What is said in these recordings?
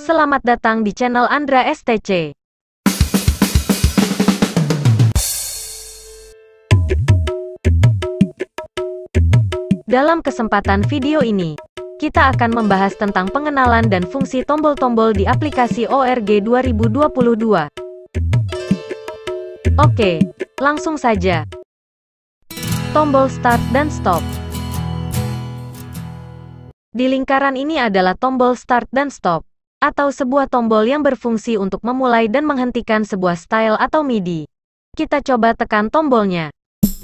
Selamat datang di channel Andra STC. Dalam kesempatan video ini, kita akan membahas tentang pengenalan dan fungsi tombol-tombol di aplikasi ORG 2022. Oke, langsung saja. Tombol Start dan Stop. Di lingkaran ini adalah tombol Start dan Stop, atau sebuah tombol yang berfungsi untuk memulai dan menghentikan sebuah style atau MIDI. Kita coba tekan tombolnya.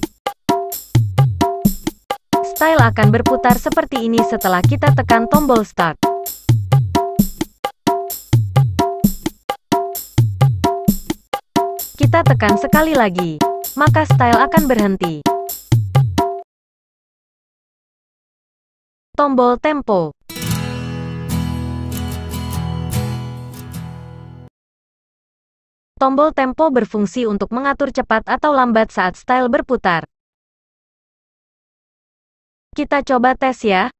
Style akan berputar seperti ini setelah kita tekan tombol Start. Kita tekan sekali lagi, maka style akan berhenti. Tombol Tempo. Tombol tempo berfungsi untuk mengatur cepat atau lambat saat style berputar. Kita coba tes ya.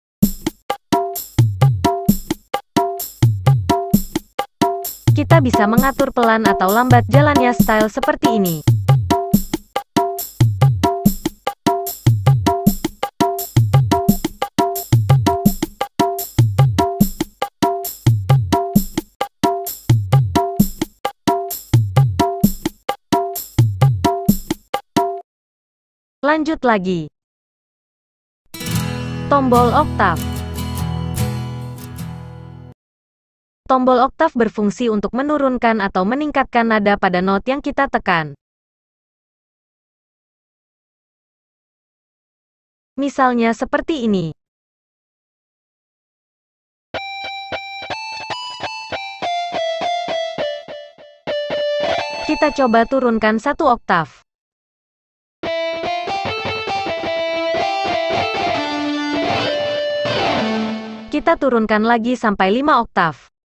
Kita bisa mengatur pelan atau lambat jalannya style seperti ini. Lanjut lagi. Tombol oktav. Tombol oktav berfungsi untuk menurunkan atau meningkatkan nada pada not yang kita tekan. Misalnya seperti ini. Kita coba turunkan satu oktav. Kita turunkan lagi sampai 5 oktav.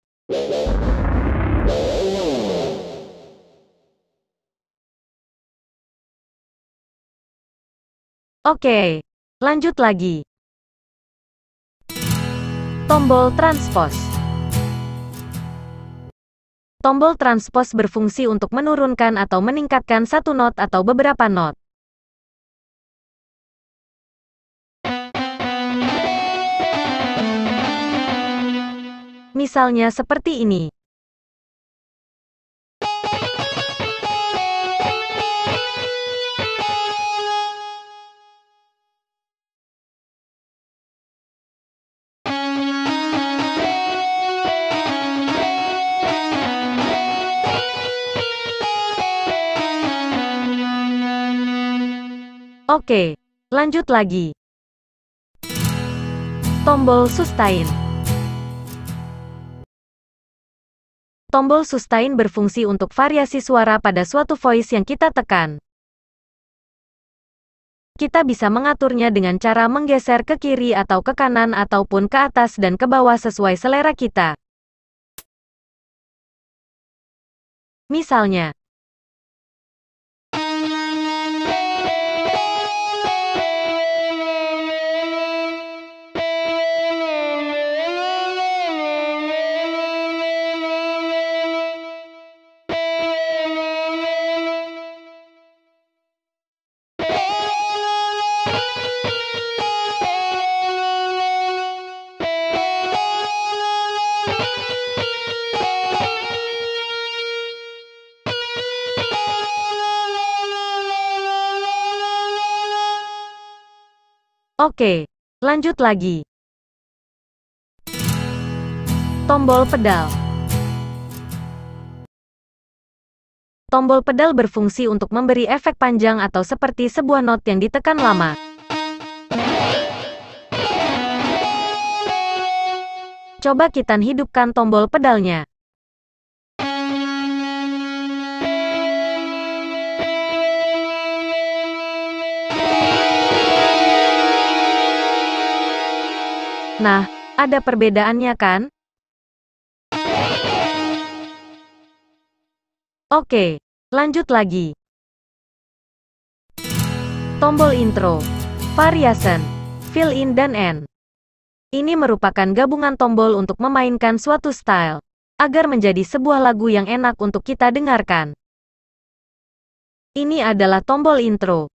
Oke, lanjut lagi. Tombol transpose. Tombol transpose berfungsi untuk menurunkan atau meningkatkan satu not atau beberapa not. Misalnya seperti ini. Oke, lanjut lagi. Tombol sustain. Tombol sustain berfungsi untuk variasi suara pada suatu voice yang kita tekan. Kita bisa mengaturnya dengan cara menggeser ke kiri atau ke kanan ataupun ke atas dan ke bawah sesuai selera kita. Misalnya, oke, lanjut lagi. Tombol pedal. Tombol pedal berfungsi untuk memberi efek panjang atau seperti sebuah not yang ditekan lama. Coba kita hidupkan tombol pedalnya. Nah, ada perbedaannya kan? Oke, lanjut lagi. Tombol intro, variation, fill in dan end. Ini merupakan gabungan tombol untuk memainkan suatu style, agar menjadi sebuah lagu yang enak untuk kita dengarkan. Ini adalah tombol intro.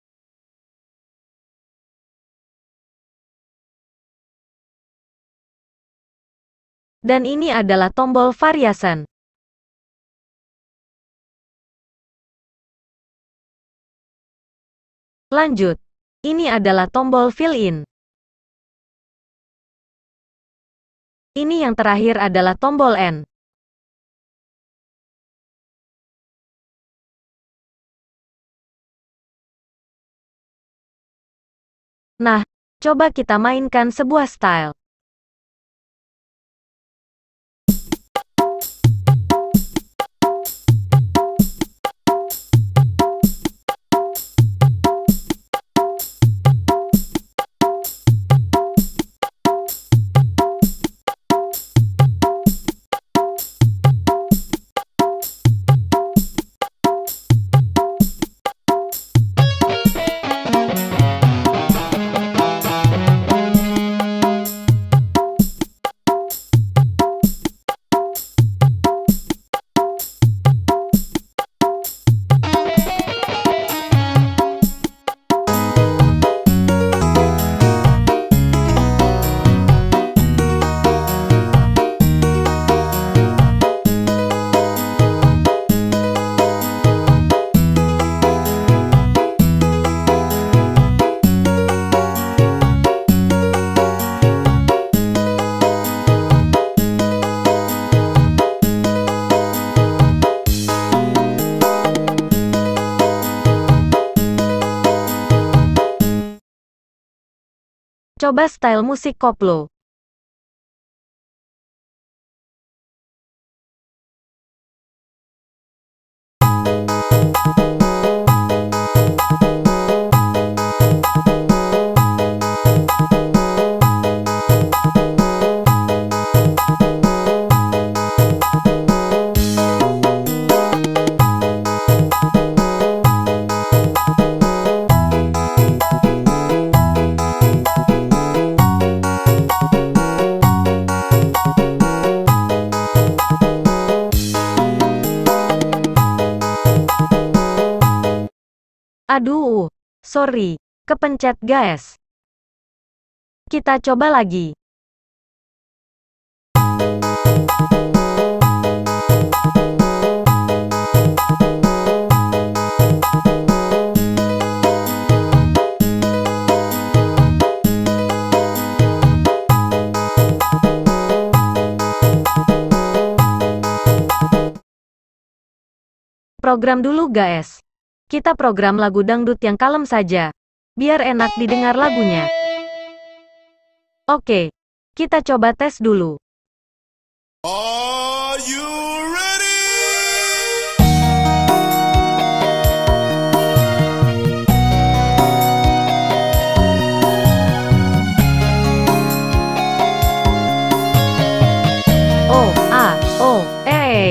Dan ini adalah tombol variation. Lanjut, ini adalah tombol fill-in. Ini yang terakhir adalah tombol N. Nah, coba kita mainkan sebuah style. Coba style musik koplo. Aduh, sorry, kepencet guys. Kita coba lagi. Program dulu guys. Kita program lagu dangdut yang kalem saja, biar enak didengar lagunya. Oke, kita coba tes dulu. Are you ready? Oh, ah, oh, eh.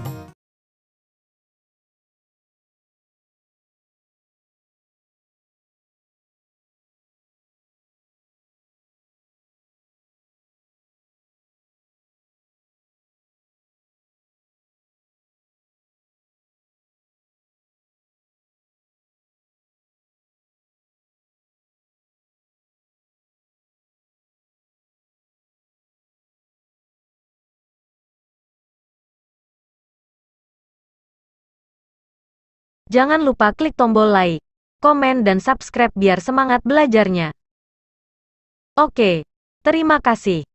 Jangan lupa klik tombol like, komen dan subscribe biar semangat belajarnya. Oke, terima kasih.